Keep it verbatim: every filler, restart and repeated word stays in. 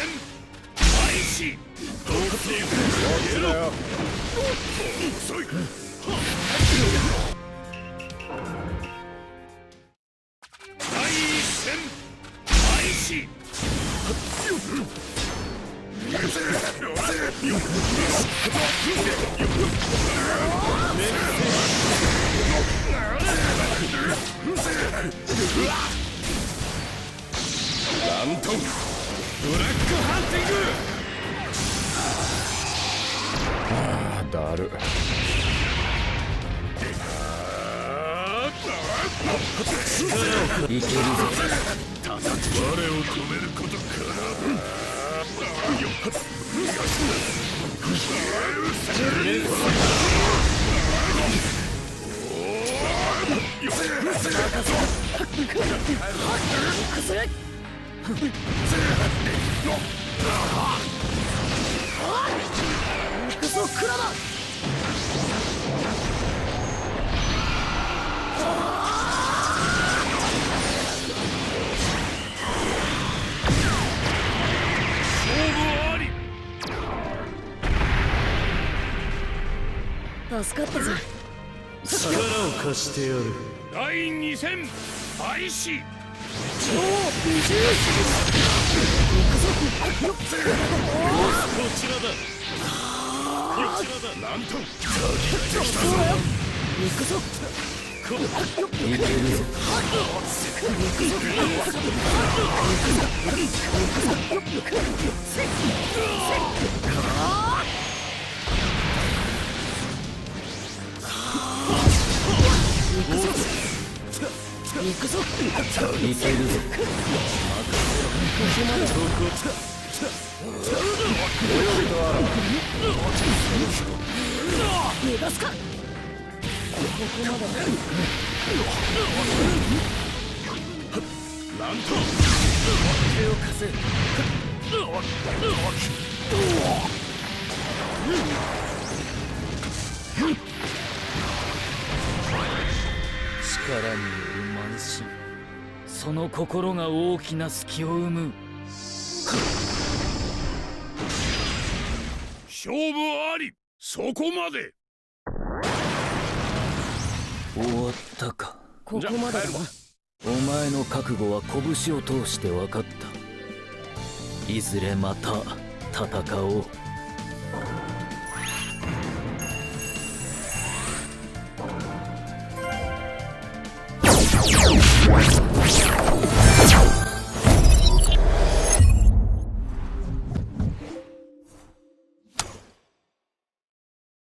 開始。どうする？やろう。遅い。第一戦開始。ラントンブラックハンティング。 ああ、だる。 いけるぞ。 我を止めることかな。 助かったぜ。 力を貸してやる。 第二戦開始。 超美獣。行くぞ。 こちらだ。こちらだ。 ラントン行くぞ。 いけるぞ。 行くぞ。 いけるぞ。 逃がすか。ここまで。 ラントン手を貸せ。 力による慢心、その心が大きな隙を生む。 勝負あり。そこまで。 終わったか。 ここまでだな。 お前の覚悟は拳を通して分かった。いずれまた戦おう。 What?